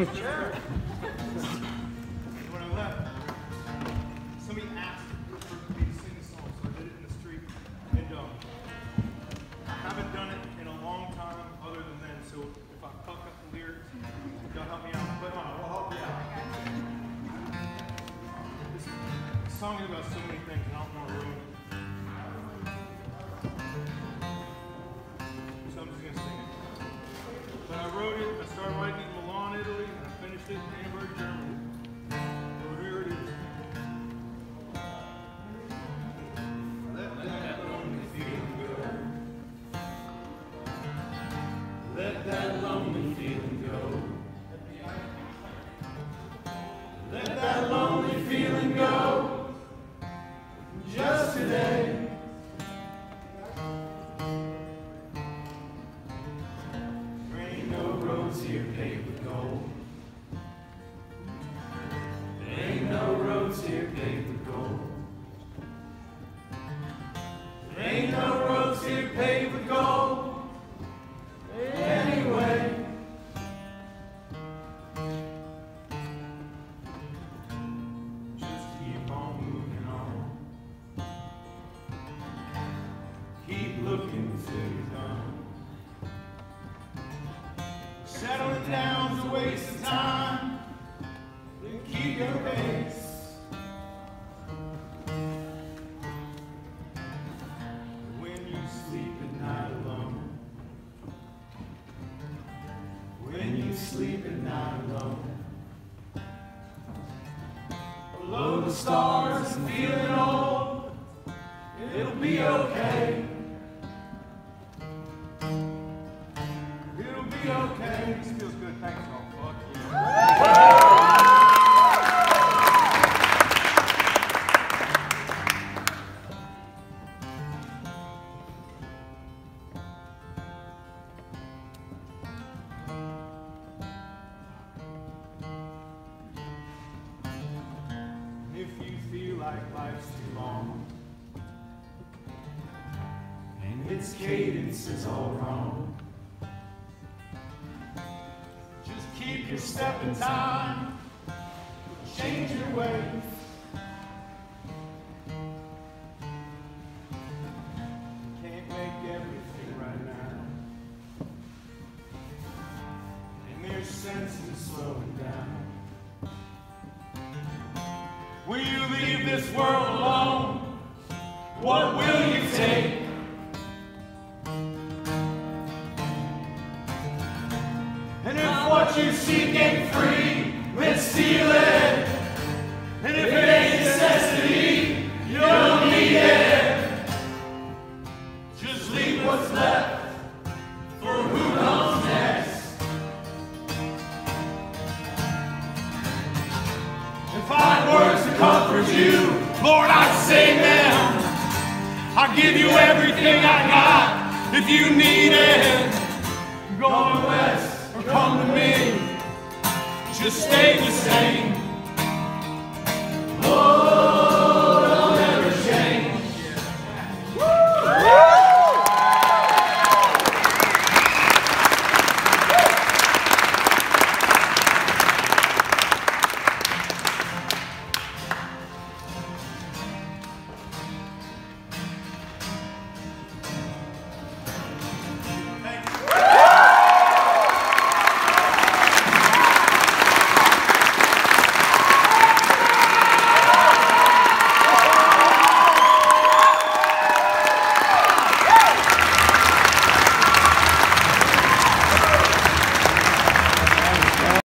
When I left, somebody asked for me to sing the song, so I did it in the street. And I haven't done it in a long time other than then, so if I fuck up the lyrics, y'all help me out. But we'll help you out. This song is about so many things, and I don't want to ruin it. So I'm just going to sing it. But I wrote it, I started writing it in Milan, Italy, and I finished it in Hamburg, Germany. So here it is. Let that lonely feeling go. Let that lonely feeling go. Let that lonely feeling go. Just today. There ain't no roads here paved with gold. There ain't no roads here paved with gold. There ain't no roads here paved with gold. Anyway. Just keep on moving on. Keep looking till you're done. Settling down's a waste of time. Then keep your pace. When you sleep at night alone. When you sleep at night alone. Below the stars and feeling old. It'll be okay. It'll be okay. This feels good. Thanks, all. Fuck yeah. If you feel like life's too long and its cadence is all wrong, just keep your step in time, change your ways. Can't make everything right now, and there's sense in slowing down. Will you leave this world alone? What will you take? And if what you seek ain't free, let's steal it. And if it ain't necessity, you don't need it. Just leave what's left for who comes next. And find words to comfort you, Lord, I sing them. I'll give you everything I got if you need it. Going west or come to me, just stay the same. Oh.